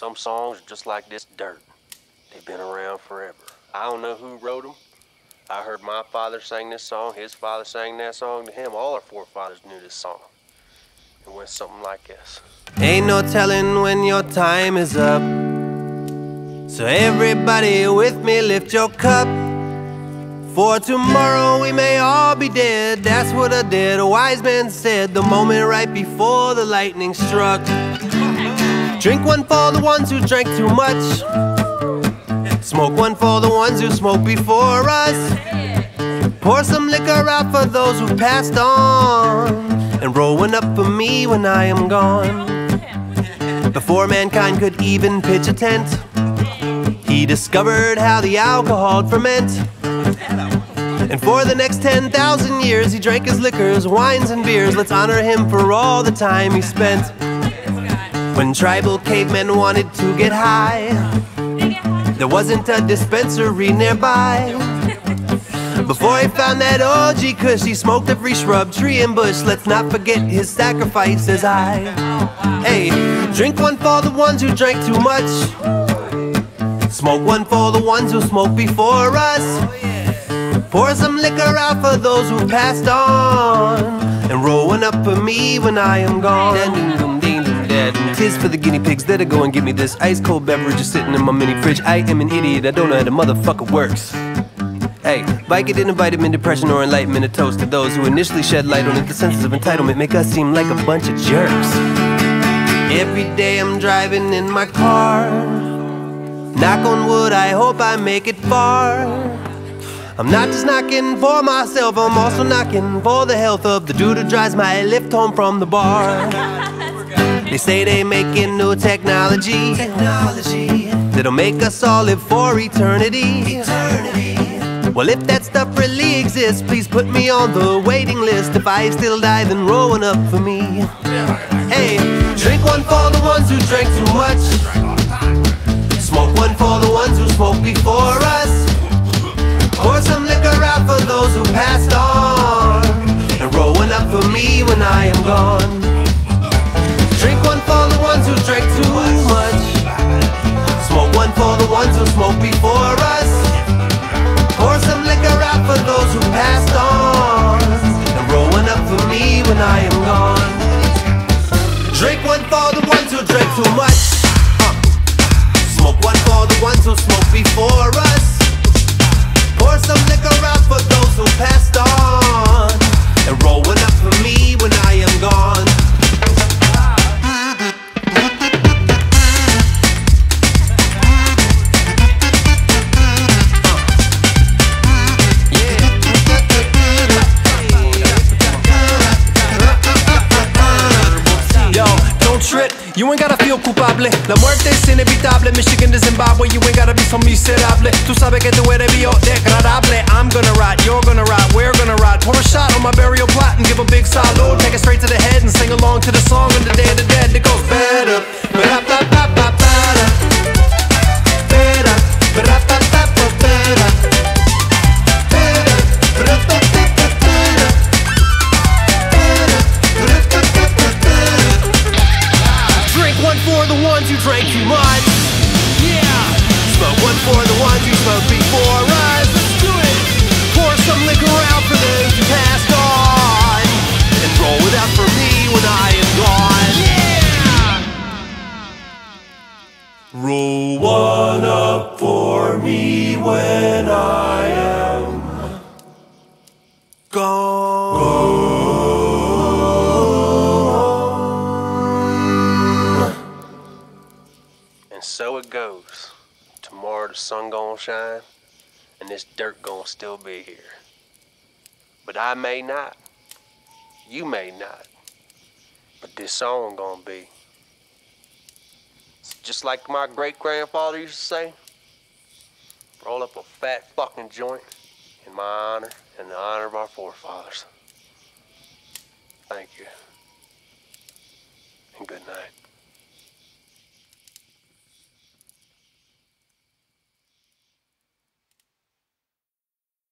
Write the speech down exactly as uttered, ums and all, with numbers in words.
Some songs are just like this dirt. They've been around forever. I don't know who wrote them. I heard my father sing this song, his father sang that song to him. All our forefathers knew this song. It went something like this. Ain't no telling when your time is up. So everybody with me, lift your cup. For tomorrow we may all be dead. That's what a dead wise man said the moment right before the lightning struck. Drink one for the ones who drank too much. Smoke one for the ones who smoked before us. Pour some liquor out for those who passed on, and roll one up for me when I am gone. Before mankind could even pitch a tent, he discovered how the alcohol'd ferment. And for the next ten thousand years he drank his liquors, wines and beers. Let's honor him for all the time he spent. When tribal cavemen wanted to get high, there wasn't a dispensary nearby. Before he found that O G Kush, he smoked every shrub, tree and bush. Let's not forget his sacrifice as I. Hey, drink one for the ones who drank too much. Smoke one for the ones who smoked before us. Pour some liquor out for those who passed on, and roll one up for me when I am gone. Tis for the guinea pigs that'll go and give me this ice cold beverage just sitting in my mini fridge. I am an idiot, I don't know how the motherfucker works. Hey, Vicodin and vitamin depression or enlightenment, a toast to those who initially shed light on it. The senses of entitlement make us seem like a bunch of jerks. Every day I'm driving in my car. Knock on wood, I hope I make it far. I'm not just knocking for myself, I'm also knocking for the health of the dude who drives my lift home from the bar. They say they making new technology, technology that'll make us all live for eternity. eternity. Well, if that stuff really exists, please put me on the waiting list. If I still die, then roll one up for me. Hey, drink one for the ones who drank too much. Smoke one for the ones who smoked before us. Pour some liquor out for those who passed on, and roll one up for me when I am gone. Drink one for the ones who drank too much. Smoke one for the ones who smoked before us. Pour some liquor out for those who passed on, and roll one up for me when I am gone. Drink one for the ones who drank too much. uh. Smoke one for the ones who smoked before us. Pour some liquor out for those who passed on, and roll one up for me when I am gone. You ain't gotta feel culpable. La muerte es inevitable. Michigan to Zimbabwe, you ain't gotta be so miserable. Tú sabes que tú eres biodegradable. I'm gonna ride, you're gonna ride, we're gonna ride. Pour a shot on my burial plot and give a big salute. Take it straight to the head and sing along to the song on the Day of the Dead. It goes better, better, better, better, better, better, better. For the ones who drank too much. Yeah. Smoke one for the ones who smoked before us. Let's do it. Pour some liquor out for those who passed on, and roll it out for me when I am gone. Yeah. Roll one up for me when I am gone. gone. So it goes. Tomorrow the sun gonna shine, and this dirt gonna still be here. But I may not. You may not. But this song gonna be. It's just like my great-grandfather used to say, roll up a fat fucking joint in my honor and the honor of our forefathers. Thank you. And good night.